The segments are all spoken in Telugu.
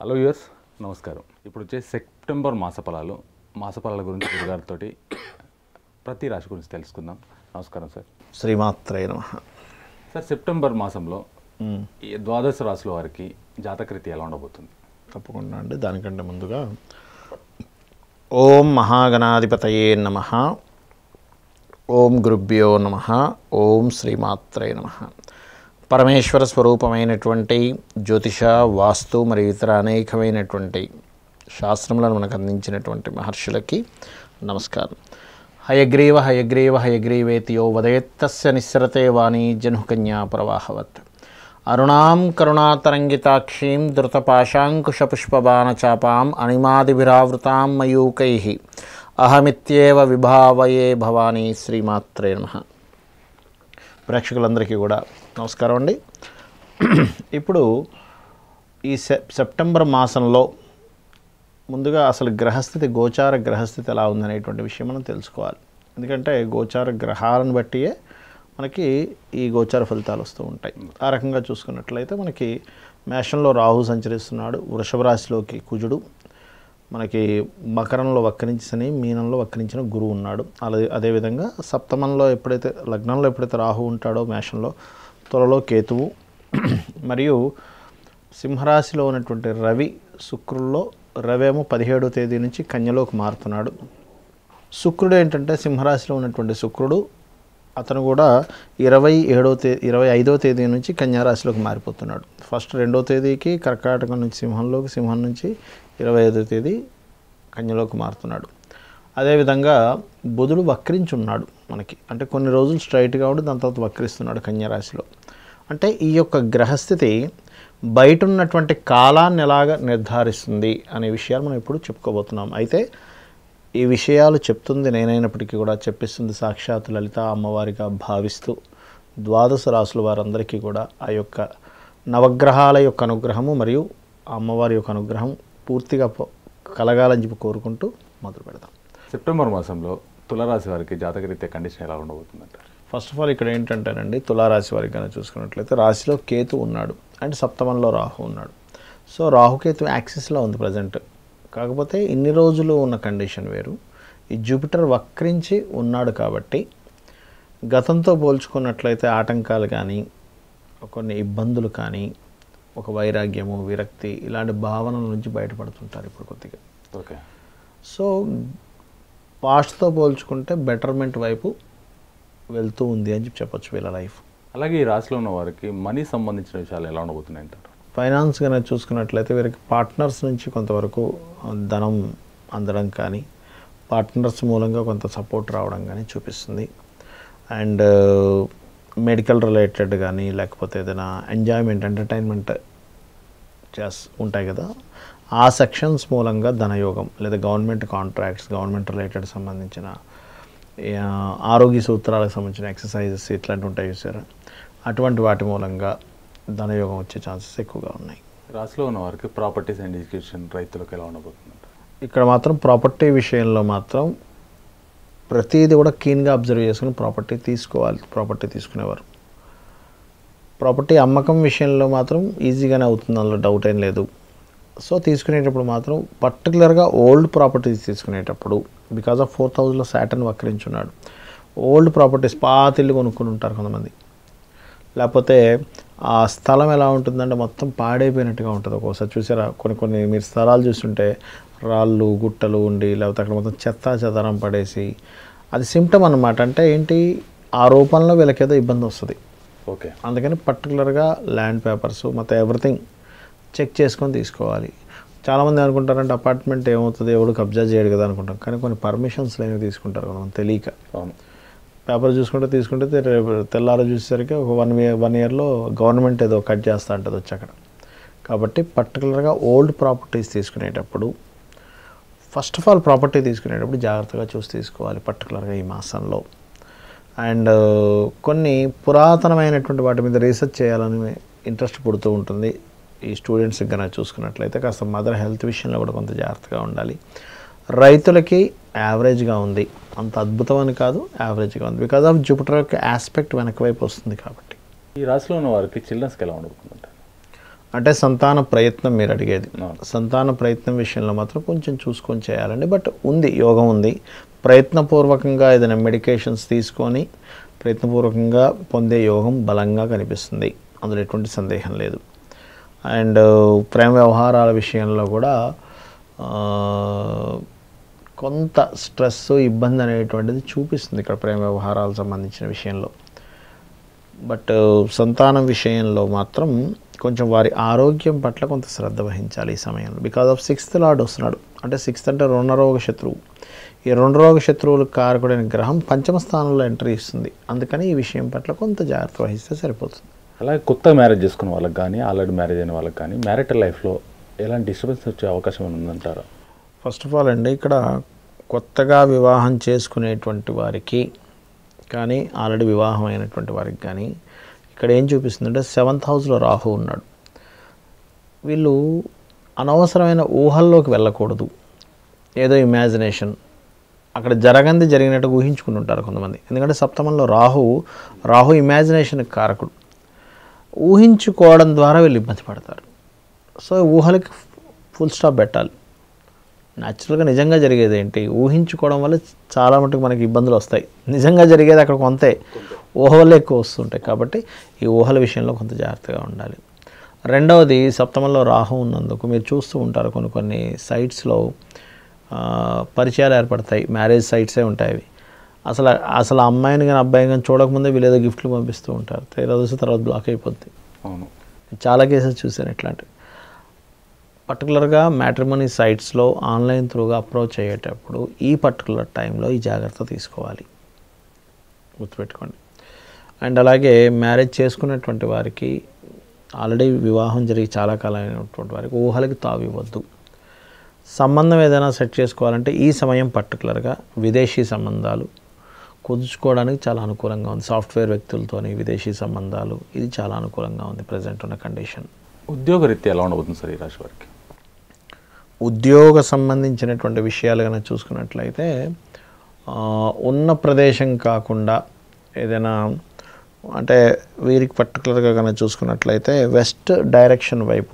హలో యూఎస్ నమస్కారం. ఇప్పుడు వచ్చే సెప్టెంబర్ మాసఫలాల గురించి గురుగారితో ప్రతి రాశి గురించి తెలుసుకుందాం. నమస్కారం సార్. శ్రీమాత్రే నమః. సార్, సెప్టెంబర్ మాసంలో ఈ ద్వాదశ రాశుల వారికి జాతకరీతి ఎలా ఉండబోతుంది? తప్పకుండా అండి. దానికంటే ముందుగా ఓం మహాగణాధిపతయే నమః, ఓం గురుభ్యో నమః, ఓం శ్రీమాత్రే నమః. పరమేశ్వర స్వరూపమైనటువంటి జ్యోతిష, వాస్తు మరియు ఇతర అనేకమైనటువంటి శాస్త్రములను మనకు అందించినటువంటి మహర్షులకి నమస్కారం. హయగ్రీవ హయగ్రీవ హయగ్రీవేతియో వదయత్తస్య నిస్సరతే వాణి జనుకన్యా ప్రవాహవత్. అరుణాం కరుణాతరంగితాక్షీం ధృతపాశాంకుశపుష్పబాణచాపాం అణిమాదిభిరావృతాం మయూకైః అహమిత్యేవ విభావయే భవానీ. శ్రీమాత్రే నమః. ప్రేక్షకులందరికీ కూడా నమస్కారం అండి. ఇప్పుడు ఈ సెప్టెంబర్ మాసంలో ముందుగా అసలు గోచార గ్రహస్థితి ఎలా ఉందనేటువంటి విషయం మనం తెలుసుకోవాలి. ఎందుకంటే గోచార గ్రహాలను బట్టియే మనకి ఈ గోచార ఫలితాలు వస్తూ ఉంటాయి. ఆ రకంగా చూసుకున్నట్లయితే మనకి మేషంలో రాహు సంచరిస్తున్నాడు, వృషభ రాశిలోకి కుజుడు, మనకి మకరంలో వక్రించి శని, మీనంలో వక్రించిన గురువు ఉన్నాడు. అదేవిధంగా సప్తమంలో లగ్నంలో ఎప్పుడైతే రాహు ఉంటాడో మేషంలో, తులలో కేతువు, మరియు సింహరాశిలో ఉన్నటువంటి రవి శుక్రుల్లో, రవేమో 17వ తేదీ నుంచి కన్యలోకి మారుతున్నాడు. శుక్రుడు ఏంటంటే సింహరాశిలో ఉన్నటువంటి శుక్రుడు అతను కూడా 25వ తేదీ నుంచి కన్యారాశిలోకి మారిపోతున్నాడు. ఫస్ట్ 2వ తేదీకి కర్కాటకం నుంచి సింహంలోకి, సింహం నుంచి 25వ తేదీ కన్యలోకి మారుతున్నాడు. అదేవిధంగా బుధుడు వక్రించి ఉన్నాడు మనకి, అంటే కొన్ని రోజులు స్ట్రైట్గా ఉండి దాని తర్వాత వక్రిస్తున్నాడు కన్యారాశిలో. అంటే ఈ యొక్క గ్రహస్థితి బయట ఉన్నటువంటి కాలాన్ని ఎలాగ నిర్ధారిస్తుంది అనే విషయాలు మనం ఇప్పుడు చెప్పుకోబోతున్నాం. అయితే ఈ విషయాలు చెప్తుంది నేనైనప్పటికీ కూడా చెప్పిస్తుంది సాక్షాత్ లలిత అమ్మవారిగా భావిస్తూ ద్వాదశ రాశుల వారందరికీ కూడా ఆ యొక్క నవగ్రహాల యొక్క అనుగ్రహము మరియు అమ్మవారి యొక్క అనుగ్రహం పూర్తిగా కలగాలని చెప్పి కోరుకుంటూ మొదలు పెడదాం. సెప్టెంబర్ మాసంలో తులారాశి వారికి జాతకరీత్యా కండిషన్ ఎలా ఉండబోతుందంటారు? ఫస్ట్ ఆఫ్ ఆల్ ఇక్కడ ఏంటంటేనండి, తులారాశి వారికి కనుక చూసుకున్నట్లయితే రాశిలో కేతు ఉన్నాడు అండ్ సప్తమంలో రాహు ఉన్నాడు. సో రాహుకేతు యాక్సిస్లో ఉంది ప్రజెంట్. కాకపోతే ఇన్ని రోజులు ఉన్న కండిషన్ వేరు. ఈ జూపిటర్ వక్రించి ఉన్నాడు కాబట్టి గతంతో పోల్చుకున్నట్లయితే ఆటంకాలు కానీ, కొన్ని ఇబ్బందులు కానీ, ఒక వైరాగ్యము, విరక్తి ఇలాంటి భావనల నుంచి బయటపడుతుంటారు ఇప్పుడు కొద్దిగా. ఓకే. సో పాస్ట్తో పోల్చుకుంటే బెటర్మెంట్ వైపు వెళ్తూ ఉంది అని చెప్పొచ్చు వీళ్ళ లైఫ్. అలాగే ఈ రాశిలో ఉన్న వారికి మనీ సంబంధించిన విషయాలు ఎలా ఉండబోతున్నాయి అంటారు? ఫైనాన్స్ కనుక చూసుకున్నట్లయితే వీరికి పార్ట్నర్స్ నుంచి కొంతవరకు ధనం అందడం కానీ, పార్ట్నర్స్ మూలంగా కొంత సపోర్ట్ రావడం కానీ చూపిస్తుంది. అండ్ మెడికల్ రిలేటెడ్ కానీ, లేకపోతే ఏదైనా ఎంజాయ్మెంట్, ఎంటర్టైన్మెంట్ ఉంటాయి కదా, ఆ సెక్షన్స్ మూలంగా ధనయోగం, లేదా గవర్నమెంట్ కాంట్రాక్ట్స్, గవర్నమెంట్ రిలేటెడ్ సంబంధించిన ఆరోగ్య సూత్రాలకు సంబంధించిన ఎక్సర్సైజెస్ ఇట్లాంటివి ఉంటాయి చూసారా, అటువంటి వాటి మూలంగా ధనయోగం వచ్చే ఛాన్సెస్ ఎక్కువగా ఉన్నాయి. రాశిలో ఉన్న వారికి ప్రాపర్టీస్ అండ్ ఎడ్యుకేషన్, రైతులకు ఎలా ఉండబోతుందంట? ఇక్కడ మాత్రం ప్రాపర్టీ విషయంలో మాత్రం ప్రతిదీ కూడా కీన్గా అబ్జర్వ్ చేసుకుని ప్రాపర్టీ తీసుకోవాలి. ప్రాపర్టీ తీసుకునేవారు ప్రాపర్టీ అమ్మకం విషయంలో మాత్రం ఈజీగానే అవుతుంది, అందులో డౌట్ ఏం లేదు. సో తీసుకునేటప్పుడు మాత్రం పర్టికులర్గా ఓల్డ్ ప్రాపర్టీస్ తీసుకునేటప్పుడు, బికాజ్ ఆఫ్ 4th హౌస్లో సాటర్న్ వక్రించున్నాడు, ఓల్డ్ ప్రాపర్టీస్ పాతిల్లు కొనుక్కొని ఉంటారు కొంతమంది. లేకపోతే ఆ స్థలం ఎలా ఉంటుందంటే మొత్తం పాడైపోయినట్టుగా ఉంటుంది. ఒక్కోసారి చూసారా, కొన్ని మీరు స్థలాలు చూస్తుంటే రాళ్ళు గుట్టలు ఉండి, లేకపోతే అక్కడ మొత్తం చెదారం పడేసి, అది సిమ్టమ్ అన్నమాట. అంటే ఏంటి, ఆ రూపంలో వీళ్ళకేదో ఇబ్బంది వస్తుంది. ఓకే. అందుకని పర్టికులర్గా ల్యాండ్ పేపర్స్ మొత్తం ఎవ్రీథింగ్ చెక్ చేసుకొని తీసుకోవాలి. చాలామంది అనుకుంటారంటే అపార్ట్మెంట్ ఏమవుతుంది, ఎవడు కబ్జా చేయడు కదా అనుకుంటాం, కానీ కొన్ని పర్మిషన్స్ లేని తీసుకుంటారు కదా మనం తెలియక. అవును. పేపర్ తీసుకుంటే తెల్లారు చూసేసరికి ఒక 1 ఇయర్లో గవర్నమెంట్ ఏదో కట్ చేస్తూ ఉంటుంది వచ్చి అక్కడ. కాబట్టి పర్టికులర్గా ఓల్డ్ ప్రాపర్టీస్ తీసుకునేటప్పుడు, ఫస్ట్ ఆఫ్ ఆల్ ప్రాపర్టీ తీసుకునేటప్పుడు జాగ్రత్తగా చూసి తీసుకోవాలి పర్టికులర్గా ఈ మాసంలో. అండ్ కొన్ని పురాతనమైనటువంటి వాటి మీద రీసెర్చ్ చేయాలని ఇంట్రెస్ట్ పుడుతూ ఉంటుంది ఈ స్టూడెంట్స్కి కనుక చూసుకున్నట్లయితే. కాస్త మదర్ హెల్త్ విషయంలో కూడా కొంత జాగ్రత్తగా ఉండాలి. రైతులకి యావరేజ్గా ఉంది, అంత అద్భుతం అని కాదు, యావరేజ్గా ఉంది, బికాజ్ ఆఫ్ జూపిటర్ యొక్క ఆస్పెక్ట్ వెనక వైపు వస్తుంది కాబట్టి. ఈ రాశిలో ఉన్న వారికి చిల్డ్రన్స్కి ఎలా ఉండబోతుందంట? అంటే సంతాన ప్రయత్నం మీరు అడిగేది. సంతాన ప్రయత్నం విషయంలో మాత్రం కొంచెం చూసుకొని చేయాలండి. బట్ ఉంది, యోగం ఉంది. ప్రయత్నపూర్వకంగా ఏదైనా మెడికేషన్స్ తీసుకొని ప్రయత్నపూర్వకంగా పొందే యోగం బలంగా కనిపిస్తుంది, అందులో ఎటువంటి సందేహం లేదు. అండ్ ప్రేమ వ్యవహారాల విషయంలో కూడా కొంత స్ట్రెస్, ఇబ్బంది అనేటువంటిది చూపిస్తుంది ఇక్కడ ప్రేమ వ్యవహారాలకు సంబంధించిన విషయంలో. బట్ సంతానం విషయంలో మాత్రం కొంచెం వారి ఆరోగ్యం పట్ల కొంత శ్రద్ధ వహించాలి ఈ సమయంలో. బికాజ్ ఆఫ్ 6th లార్డ్ వస్తున్నాడు. అంటే 6th అంటే రుణరోగ శత్రువు. ఈ రుణరోగ శత్రువులకు కారకుడైన గ్రహం పంచమ స్థానంలో ఎంట్రీ ఇస్తుంది. అందుకని ఈ విషయం పట్ల కొంత జాగ్రత్త వహిస్తే సరిపోతుంది. అలాగే కొత్త మ్యారేజ్ చేసుకున్న వాళ్ళకి కానీ, ఆల్రెడీ మ్యారేజ్ అయిన వాళ్ళకి కానీ మ్యారిటల్ లైఫ్లో ఎలాంటి డిస్టర్బెన్స్ వచ్చే అవకాశం ఉందంటారా? ఫస్ట్ ఆఫ్ ఆల్ అండి, ఇక్కడ కొత్తగా వివాహం చేసుకునేటువంటి వారికి కానీ, ఆల్రెడీ వివాహం అయినటువంటి వారికి కానీ ఇక్కడ ఏం చూపిస్తుందంటే 7th హౌస్లో రాహు ఉన్నాడు. వీళ్ళు అనవసరమైన ఊహల్లోకి వెళ్ళకూడదు. ఏదో ఇమాజినేషన్, అక్కడ జరగంది జరిగినట్టు ఊహించుకుని ఉంటారు కొంతమంది. ఎందుకంటే సప్తమంలో రాహు ఇమాజినేషన్కి కారకుడు. ఊహించుకోవడం ద్వారా వీళ్ళు ఇబ్బంది పడతారు. సో ఊహలకి ఫుల్ స్టాప్ పెట్టాలి. న్యాచురల్గా నిజంగా జరిగేది ఏంటి, ఊహించుకోవడం వల్ల చాలా మటుకు మనకి ఇబ్బందులు వస్తాయి. నిజంగా జరిగేది అక్కడ కొంతే, ఊహ వల్ల ఎక్కువ వస్తుంటాయి. కాబట్టి ఈ ఊహల విషయంలో కొంత జాగ్రత్తగా ఉండాలి. రెండవది, సప్తమంలో రాహు ఉన్నందుకు మీరు చూస్తూ ఉంటారు కొన్ని సైట్స్లో పరిచయాలు ఏర్పడతాయి. మ్యారేజ్ సైట్సే ఉంటాయి అవి. అసలు అమ్మాయిని కానీ అబ్బాయిని కానీ చూడకముందే వీళ్ళు ఏదో గిఫ్ట్లు పంపిస్తూ ఉంటారు. తర్వాత బ్లాక్ అయిపోద్ది. అవును, చాలా కేసెస్ చూశాను ఇట్లాంటివి. పర్టికులర్గా మ్యాట్రిమోనీ సైట్స్లో ఆన్లైన్ త్రూగా అప్రోచ్ అయ్యేటప్పుడు ఈ పర్టికులర్ టైంలో ఈ జాగ్రత్త తీసుకోవాలి, గుర్తుపెట్టుకోండి. అండ్ అలాగే మ్యారేజ్ చేసుకున్నటువంటి వారికి, ఆల్రెడీ వివాహం జరిగి చాలా కాలం అయినటువంటి వారికి ఊహలకి తావు ఇవ్వద్దు. సంబంధం ఏదైనా సెట్ చేసుకోవాలంటే ఈ సమయం పర్టికులర్గా విదేశీ సంబంధాలు కుదుర్చుకోవడానికి చాలా అనుకూలంగా ఉంది. సాఫ్ట్వేర్ వ్యక్తులతోని విదేశీ సంబంధాలు, ఇది చాలా అనుకూలంగా ఉంది ప్రజెంట్ ఉన్న కండిషన్. ఉద్యోగరీత్యా ఎలా ఉండబోతుంది సార్ ఈ రాశి వారికి? ఉద్యోగ సంబంధించినటువంటి విషయాలు కనుక చూసుకున్నట్లయితే ఉన్న ప్రదేశం కాకుండా ఏదైనా, అంటే వీరికి పర్టికులర్గా కనుక చూసుకున్నట్లయితే వెస్ట్ డైరెక్షన్ వైపు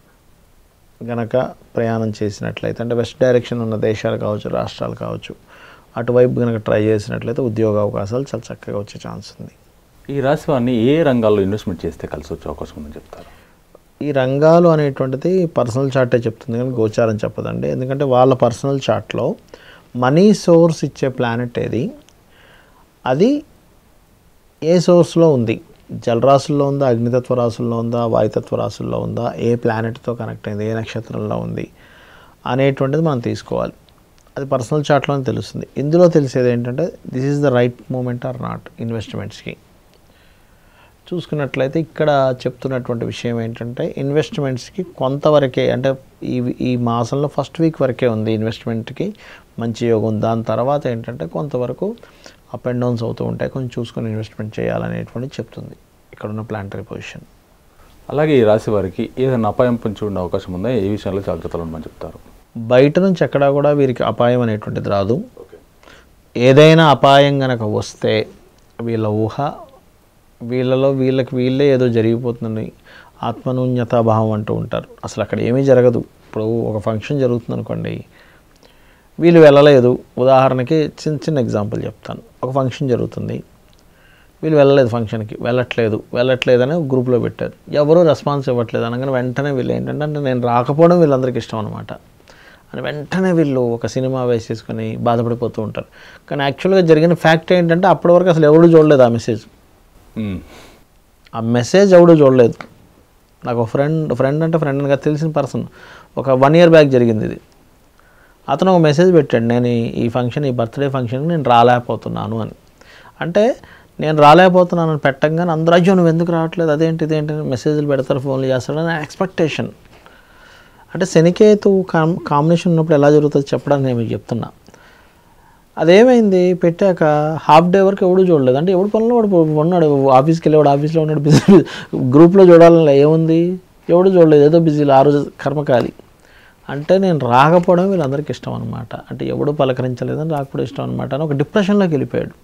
గనక ప్రయాణం చేసినట్లయితే, అంటే వెస్ట్ డైరెక్షన్ ఉన్న దేశాలు కావచ్చు, రాష్ట్రాలు కావచ్చు, అటువైపు కనుక ట్రై చేసినట్లయితే ఉద్యోగ అవకాశాలు చాలా చక్కగా వచ్చే ఛాన్స్ ఉంది. ఈ రాశి వారిని ఏ రంగాల్లో ఇన్వెస్ట్మెంట్ చేస్తే కలిసి వచ్చే అవకాశం ఉందని చెప్తారు? ఈ రంగాలు అనేటువంటిది పర్సనల్ చార్టే చెప్తుంది కానీ గోచారం చెప్పదండి. ఎందుకంటే వాళ్ళ పర్సనల్ చార్ట్లో మనీ సోర్స్ ఇచ్చే ప్లానెట్ ఏది, అది ఏ సోర్స్లో ఉంది, జలరాశుల్లో ఉందా, అగ్నితత్వ రాశుల్లో ఉందా, వాయుతత్వ రాశుల్లో ఉందా, ఏ ప్లానెట్తో కనెక్ట్ అయింది, ఏ నక్షత్రంలో ఉంది అనేటువంటిది మనం తీసుకోవాలి. అది పర్సనల్ చార్ట్లోనే తెలుస్తుంది. ఇందులో తెలిసేది ఏంటంటే this is the right moment or not ఇన్వెస్ట్మెంట్స్కి. చూసుకున్నట్లయితే ఇక్కడ చెప్తున్నటువంటి విషయం ఏంటంటే ఇన్వెస్ట్మెంట్స్కి కొంతవరకే, అంటే ఈ మాసంలో ఫస్ట్ వీక్ వరకే ఉంది ఇన్వెస్ట్మెంట్కి మంచి యోగం. దాని తర్వాత ఏంటంటే కొంతవరకు అప్ అండ్ డౌన్స్ అవుతూ ఉంటాయి. కొంచెం చూసుకొని ఇన్వెస్ట్మెంట్ చేయాలనేటువంటి చెప్తుంది ఇక్కడున్న ప్లానటరీ పొజిషన్. అలాగే ఈ రాశి వారికి ఏదైనా అపాయం పొంచి ఉండే అవకాశం ఉందా? ఏ విషయాల్లో జాగ్రత్తలు ఉండమని చెప్తారు? బయట నుంచి ఎక్కడా కూడా వీరికి అపాయం అనేటువంటిది రాదు. ఏదైనా అపాయం కనుక వస్తే వీళ్ళ ఊహ, వీళ్ళే ఏదో జరిగిపోతుంది, ఆత్మన్యూన్యతాభావం అంటూ ఉంటారు. అసలు అక్కడ ఏమీ జరగదు. ఇప్పుడు ఒక ఫంక్షన్ జరుగుతుంది అనుకోండి, వీళ్ళు వెళ్ళలేదు. ఉదాహరణకి చిన్న ఎగ్జాంపుల్ చెప్తాను. ఒక ఫంక్షన్ జరుగుతుంది, వీళ్ళు వెళ్ళలేదు, ఫంక్షన్కి వెళ్ళట్లేదని గ్రూప్లో పెట్టారు. ఎవరూ రెస్పాన్స్ ఇవ్వట్లేదు అనగానే వెంటనే వీళ్ళు ఏంటంటే, అంటే నేను రాకపోవడం వీళ్ళందరికీ ఇష్టం అనమాట అని వెంటనే వీళ్ళు ఒక సినిమా వేసేసుకొని బాధపడిపోతూ ఉంటారు. కానీ యాక్చువల్గా జరిగిన ఫ్యాక్ట్ ఏంటంటే అప్పటి వరకు అసలు ఎవరు చూడలేదు ఆ మెసేజ్ ఎవడు చూడలేదు. నాకు ఒక ఫ్రెండ్ అని తెలిసిన పర్సన్ ఒక 1 year బ్యాక్ జరిగింది ఇది. అతను ఒక మెసేజ్ పెట్టాడు, నేను ఈ ఫంక్షన్, ఈ బర్త్డే ఫంక్షన్కి నేను రాలేకపోతున్నాను అని. అంటే నేను రాలేకపోతున్నాను అని పెట్టంగానే అందరూ అయ్యో నువ్వు ఎందుకు రావట్లేదు, ఇదేంటి మెసేజ్లు పెడతారు, ఫోన్లు చేస్తాడని ఎక్స్పెక్టేషన్. అంటే శనికేతు కాంబినేషన్ ఉన్నప్పుడు ఎలా జరుగుతుంది చెప్పడానికి నేను మీకు చెప్తున్నా. అదేమైంది, పెట్టాక హాఫ్ డే వరకు ఎవడు చూడలేదు. అంటే ఎవడు పనులు వాడు ఉన్నాడు, ఆఫీస్కి వెళ్ళేవాడు ఆఫీస్లో ఉన్నాడు, బిజీ గ్రూప్లో చూడాలని ఏముంది, ఎవడు చూడలేదు, ఏదో బిజీలో ఆ రోజు కర్మకాలి. అంటే నేను రాకపోవడం వీళ్ళందరికీ ఇష్టం అనమాట. అంటే ఎవడు పలకరించలేదని రాకపోవడం ఇష్టం అనమాట అని ఒక డిప్రెషన్లోకి వెళ్ళిపోయాడు.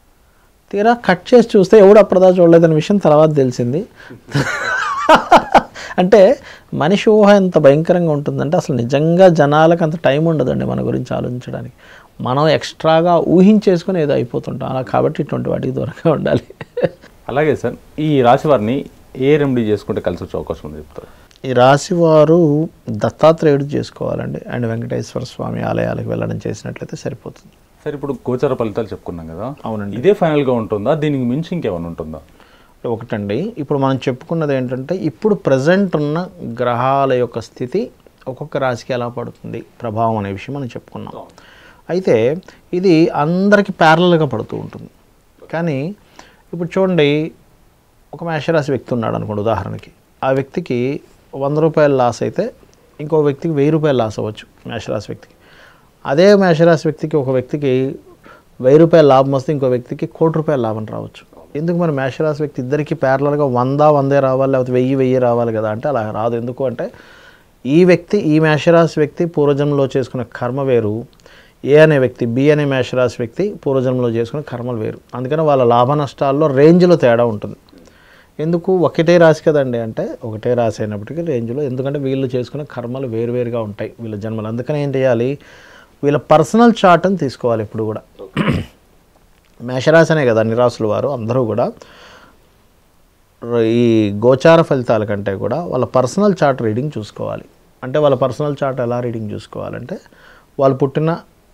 తీరా కట్ చేసి చూస్తే ఎవడు అప్పటిదా చూడలేదనే విషయం తర్వాత తెలిసింది. అంటే మనిషి ఊహ ఎంత భయంకరంగా ఉంటుందంటే అసలు నిజంగా జనాలకు అంత టైం ఉండదండి మన గురించి ఆలోచించడానికి. మనం ఎక్స్ట్రాగా ఊహించేసుకొని ఏదో అయిపోతుంటాం అలా, కాబట్టి ఇటువంటి వాటికి దూరంగా ఉండాలి. అలాగే సార్, ఈ రాశి వారిని ఏ రెమెడీ చేసుకుంటే కలిసి వచ్చే అవకాశం ఉంది చెప్తారు? ఈ రాశి వారు దత్తాత్రేయుడు చేసుకోవాలండి, అండ్ వెంకటేశ్వర స్వామి ఆలయాలకు వెళ్ళడం చేసినట్లయితే సరిపోతుంది. సార్, ఇప్పుడు గోచార ఫలితాలు చెప్పుకున్నాం కదా, అవునండి. ఇదే ఫైనల్గా ఉంటుందా, దీనికి మించి ఇంకేమైనా ఉంటుందా? ఒకటండి, ఇప్పుడు మనం చెప్పుకున్నది ఏంటంటే ఇప్పుడు ప్రజెంట్ ఉన్న గ్రహాల యొక్క స్థితి ఒక్కొక్క రాశికి ఎలా పడుతుంది ప్రభావం అనే విషయం మనం చెప్పుకున్నాం. అయితే ఇది అందరికీ ప్యారలల్గా పడుతూ ఉంటుంది. కానీ ఇప్పుడు చూడండి, ఒక మేషరాశి వ్యక్తి ఉన్నాడు అనుకోండి ఉదాహరణకి, ఆ వ్యక్తికి 100 రూపాయలు లాస్ అయితే ఇంకో వ్యక్తికి 1000 రూపాయలు లాస్ అవ్వచ్చు మేషరాశి వ్యక్తికి. అదే మేషరాశి వ్యక్తికి ఒక వ్యక్తికి 1000 రూపాయల లాభం వస్తే ఇంకో వ్యక్తికి 1 కోటి రూపాయల లాభం రావచ్చు. ఎందుకు మరి మేషరాశి వ్యక్తి ఇద్దరికి ప్యారలల్గా 100 రావాలి, లేకపోతే 1000 రావాలి కదా అంటే అలా రాదు. ఎందుకు అంటే ఈ మేషరాశి వ్యక్తి పూర్వజన్మలో చేసుకున్న కర్మ వేరు, ఏ అనే వ్యక్తి బి అనే మేషరాశి వ్యక్తి పూర్వజన్మలో చేసుకున్న కర్మలు వేరు. అందుకని వాళ్ళ లాభ నష్టాల్లో రేంజ్లో తేడా ఉంటుంది. ఎందుకు ఒకటే రాశి కదండి అంటే ఒకటే రాశి అయినప్పటికీ రేంజ్లో, ఎందుకంటే వీళ్ళు చేసుకున్న కర్మలు వేరువేరుగా ఉంటాయి వీళ్ళ జన్మలు. అందుకని ఏం చేయాలి, వీళ్ళ పర్సనల్ చార్ట్ని తీసుకోవాలి ఎప్పుడు కూడా. మేషరాశి అనే కదా అన్ని రాశుల వారు అందరూ కూడా ఈ గోచార ఫలితాల కంటే కూడా వాళ్ళ పర్సనల్ చార్ట్ రీడింగ్ చూసుకోవాలి. అంటే వాళ్ళ పర్సనల్ చార్ట్ ఎలా రీడింగ్ చూసుకోవాలంటే వాళ్ళు పుట్టిన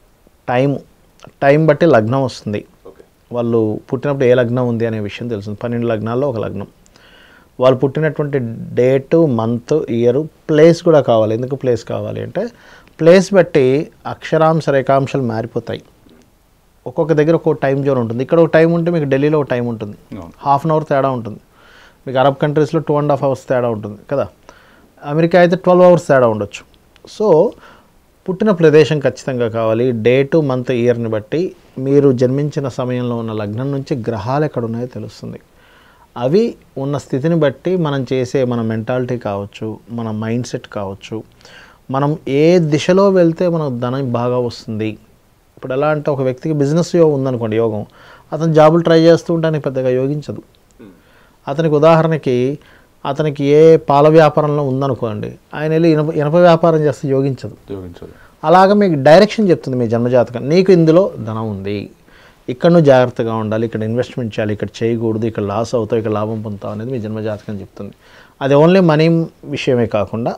టైం బట్టి లగ్నం వస్తుంది. వాళ్ళు పుట్టినప్పుడు ఏ లగ్నం ఉంది అనే విషయం తెలుస్తుంది. 12 లగ్నాల్లో ఒక లగ్నం. వాళ్ళు పుట్టినటువంటి డేటు, మంత్, ఇయర్, ప్లేస్ కూడా కావాలి. ఎందుకు ప్లేస్ కావాలి అంటే ప్లేస్ బట్టి అక్షరాంశ రేఖాంశాలు మారిపోతాయి. ఒక్కొక్క దగ్గర ఒక్కొక్క టైం జోన్ ఉంటుంది. ఇక్కడ ఒక టైం ఉంటే మీకు ఢిల్లీలో ఒక టైం ఉంటుంది, ½ అవర్ తేడా ఉంటుంది. మీకు అరబ్ కంట్రీస్లో 2.5 అవర్స్ తేడా ఉంటుంది కదా. అమెరికా అయితే 12 అవర్స్ తేడా ఉండొచ్చు. సో పుట్టిన ప్రదేశం ఖచ్చితంగా కావాలి. డేటు, మంత్, ఇయర్ని బట్టి మీరు జన్మించిన సమయంలో ఉన్న లగ్నం నుంచి గ్రహాలు ఎక్కడ ఉన్నాయో తెలుస్తుంది. అవి ఉన్న స్థితిని బట్టి మనం చేసే మన మెంటాలిటీ కావచ్చు, మన మైండ్ సెట్ కావచ్చు, మనం ఏ దిశలో వెళ్తే మనకు ధనం బాగా వస్తుంది. ఇప్పుడు ఎలా అంటే ఒక వ్యక్తికి బిజినెస్ యోగం ఉందనుకోండి, యోగం, అతను జాబులు ట్రై చేస్తూ ఉంటానికి పెద్దగా యోగించదు. అతనికి ఉదాహరణకి అతనికి ఏ పాల వ్యాపారంలో ఉందనుకోండి, ఆయన వెళ్ళి ఇనప వ్యాపారం చేస్తే యోగించదు. అలాగా మీకు డైరెక్షన్ చెప్తుంది మీ జన్మజాతకం, నీకు ఇందులో ధనం ఉంది, ఇక్కడ నువ్వు జాగ్రత్తగా ఉండాలి, ఇక్కడ ఇన్వెస్ట్మెంట్ చేయాలి, ఇక్కడ చేయకూడదు, ఇక్కడ లాస్ అవుతావు, ఇక్కడ లాభం పొందుతావు అనేది మీ జన్మజాతకం చెప్తుంది. అది ఓన్లీ మనీ విషయమే కాకుండా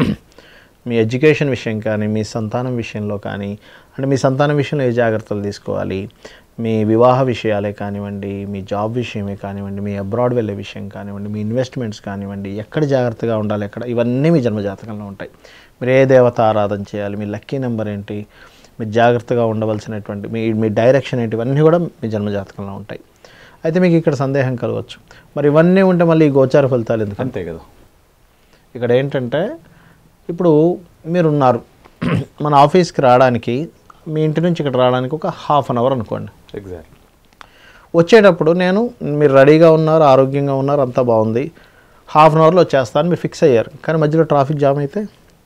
మీ ఎడ్యుకేషన్ విషయం కానీ, మీ సంతానం విషయంలో కానీ, అంటే మీ సంతానం విషయంలో ఏ జాగ్రత్తలు తీసుకోవాలి, మీ వివాహ విషయాలే కానివ్వండి, మీ జాబ్ విషయమే కానివ్వండి, మీ అబ్రాడ్ వెళ్ళే విషయం కానివ్వండి, మీ ఇన్వెస్ట్మెంట్స్ కానివ్వండి, ఎక్కడ జాగ్రత్తగా ఉండాలి, ఎక్కడ, ఇవన్నీ మీ జన్మజాతకంలో ఉంటాయి. మీరు ఏ దేవత ఆరాధన చేయాలి, మీ లక్కీ నెంబర్ ఏంటి, మీరు జాగ్రత్తగా ఉండవలసినటువంటి మీ డైరెక్షన్ ఏంటి, ఇవన్నీ కూడా మీ జన్మజాతకంలో ఉంటాయి. అయితే మీకు ఇక్కడ సందేహం కలవచ్చు, మరి ఇవన్నీ ఉంటే మళ్ళీ ఈ గోచార ఫలితాలు ఎందుకు? అంతే కదా. ఇక్కడ ఏంటంటే ఇప్పుడు మీరున్నారు, మన ఆఫీస్కి రావడానికి, మీ ఇంటి నుంచి ఇక్కడ రావడానికి ఒక ½ అవర్ అనుకోండి. ఎగ్జాక్ట్. వచ్చేటప్పుడు మీరు రెడీగా ఉన్నారు, ఆరోగ్యంగా ఉన్నారు, అంతా బాగుంది, ½ అవర్లో వచ్చేస్తాను మీరు ఫిక్స్ అయ్యారు. కానీ మధ్యలో ట్రాఫిక్ జామ్ అయితే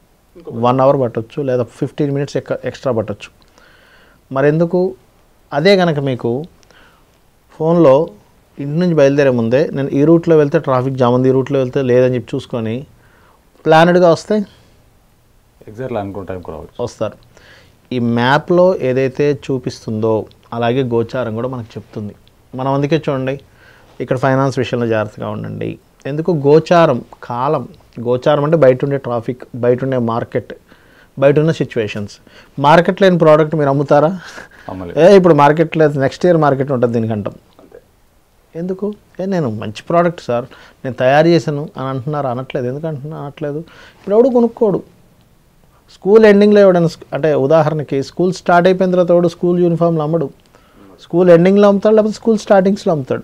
1 అవర్ పట్టవచ్చు, లేదా 15 మినిట్స్ ఎక్స్ట్రా పట్టవచ్చు. మరెందుకు? అదే కనుక మీకు ఫోన్లో ఇంటి నుంచి బయలుదేరే ముందే నేను ఈ రూట్లో వెళ్తే ట్రాఫిక్ జామ్ ఉంది, ఈ రూట్లో వెళ్తే లేదని చెప్పి చూసుకొని ప్లానెడ్గా వస్తే ఎగ్జాక్ట్లీ అనుకున్న టైంకి రావచ్చు, వస్తారు. ఈ మ్యాప్లో ఏదైతే చూపిస్తుందో అలాగే గోచారం కూడా మనకు చెప్తుంది. మనం అందుకే చూడండి, ఇక్కడ ఫైనాన్స్ విషయంలో జాగ్రత్తగా ఉండండి. ఎందుకు? గోచారం కాలం. గోచారం అంటే బయట ఉండే ట్రాఫిక్, బయట ఉండే మార్కెట్, బయట ఉన్న సిచ్యువేషన్స్. మార్కెట్ లేని ప్రోడక్ట్ మీరు అమ్ముతారా? ఇప్పుడు మార్కెట్ లేదు, నెక్స్ట్ ఇయర్ మార్కెట్ ఉంటుంది దీనికంటాం. ఎందుకు? నేను మంచి ప్రోడక్ట్ సార్, నేను తయారు చేశాను అని అంటున్నారు. అనట్లేదు. ఎందుకు అనట్లేదు? ఇప్పుడు ఎవడు కొనుక్కోడు. స్కూల్ ఎండింగ్లో ఎవడైనా, అంటే ఉదాహరణకి స్కూల్ స్టార్ట్ అయిపోయిన తర్వాత ఎవడు స్కూల్ యూనిఫామ్లు అమ్మడు. స్కూల్ ఎండింగ్లో అమ్ముతాడు, లేకపోతే స్కూల్ స్టార్టింగ్స్లో అమ్ముతాడు.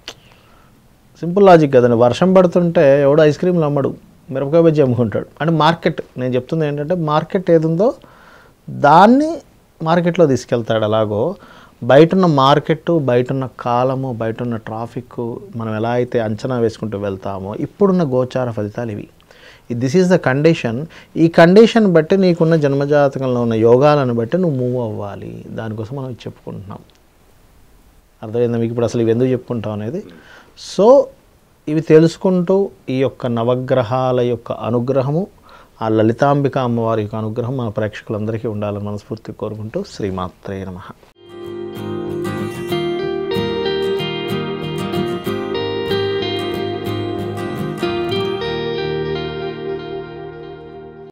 సింపుల్ లాజిక్ కదండి. వర్షం పడుతుంటే ఎవడు ఐస్ క్రీమ్లు అమ్మడు, మిరపకాయ బజ్జీ అమ్ముకుంటాడు. అంటే మార్కెట్, నేను చెప్తుంది ఏంటంటే మార్కెట్ ఏది ఉందో దాన్ని మార్కెట్లో తీసుకెళ్తాడు. అలాగో బయటున్న మార్కెట్, బయటున్న కాలము, బయటున్న ట్రాఫిక్ మనం ఎలా అయితే అంచనా వేసుకుంటూ వెళ్తామో ఇప్పుడున్న గోచార ఫలితాలు ఇవి. This is the condition. ఈ కండిషన్ బట్టి నీకున్న జన్మజాతకంలో ఉన్న యోగాలను బట్టి నువ్వు మూవ్ అవ్వాలి. దానికోసం మనం చెప్పుకుంటున్నాం. అర్థమైందా మీకు ఇప్పుడు అసలు ఇవి ఎందుకు చెప్పుకుంటాం అనేది? సో ఇవి తెలుసుకుంటూ ఈ యొక్క నవగ్రహాల యొక్క అనుగ్రహము, ఆ లలితాంబిక అమ్మవారి యొక్క అనుగ్రహం మన ప్రేక్షకులందరికీ ఉండాలని మనస్ఫూర్తిగా కోరుకుంటూ శ్రీమాత్రే నమః.